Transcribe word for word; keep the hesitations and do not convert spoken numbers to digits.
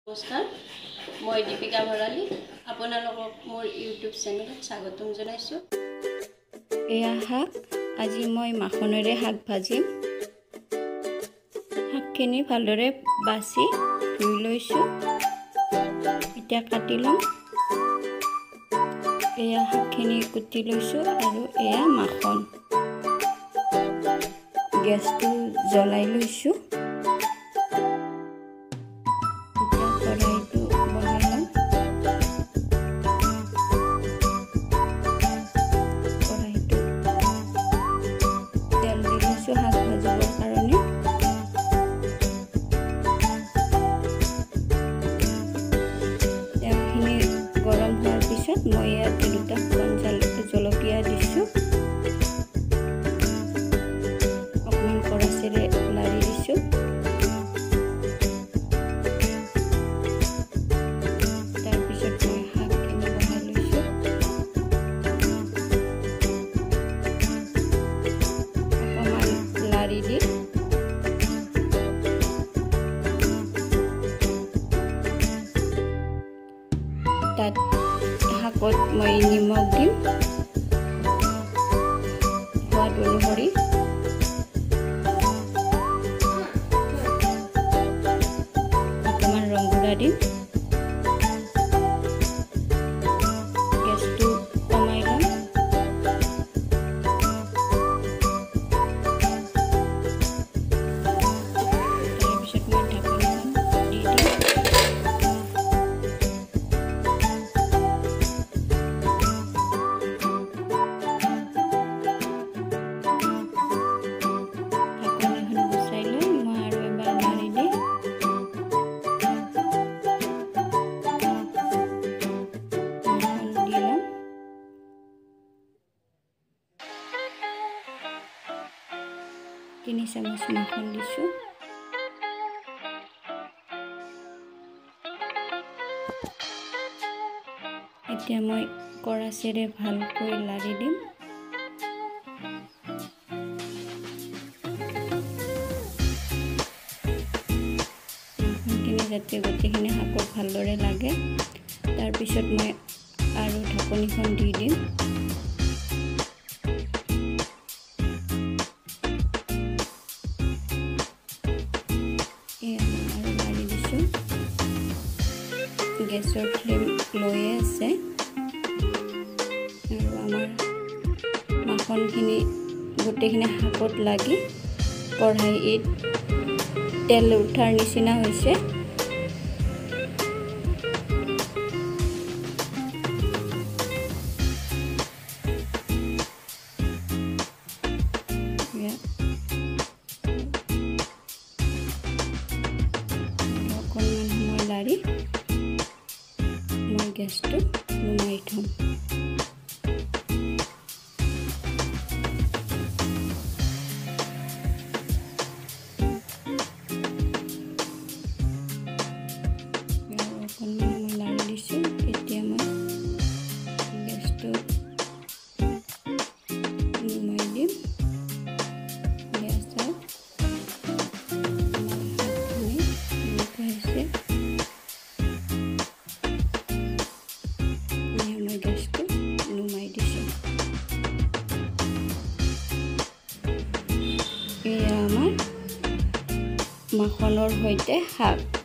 নমস্কাৰ, মই দীপিকা ভৰালী আপোনালোকক মোৰ ইউটিউব চেনেলত স্বাগতম জনাইছোঁ। এয়া শাক, আজি মই মাখনেৰে শাক ভাজিম। শাকখিনি ভালদৰে বাছি ধুই লৈছোঁ। এতিয়া কাটি ল'ম। এয়া শাকখিনি কুটি লৈছোঁ আৰু এয়া মাখন। গেছটো জ্বলাই লৈছোঁ। শাক ভাজিবৰ কাৰণে তেলখিনি গৰম হোৱাৰ পিছত মই ইয়াত দুটা শুকান জলকীয়া দিছোঁ। অকণমান কৰাচেৰে লাৰি দিছোঁ। তাৰপিছত মই শাকখিনি বহাই লৈছোঁ। লাৰি দি তাত শাকত মই নিমখ দিম, সোৱাদ অনুসৰি। অকণমান ৰং গুড়া দিম। গেছটো কমাই ল'ম। তিনি চামুচ মাখন দিছোঁ। এতিয়া মই কৰাচেৰে ভালকৈ লাৰি দিম। মাখনখিনি যাতে গোটেইখিনি শাকত ভালদৰে লাগে। তাৰপিছত মই আৰু ঢাকনিখন দি দিম। গেছৰ ফ্লেম লৈয়ে আছে আৰু আমাৰ মাখনখিনি গোটেইখিনি শাকত লাগি কঢ়াইত তেল উঠাৰ নিচিনা হৈছে। অকণমান সময় লাৰি মই গেছটো নুমাই থ'ম। অকণমান মই লাৰি দিছোঁ। এতিয়া মই গেছটো নুমাই দিম। গেছত শাকখিনি এনেকুৱা হৈছে। গেছটো নুমাই দিছোঁ। এয়া আমাৰ মাখনৰ সৈতে শাক।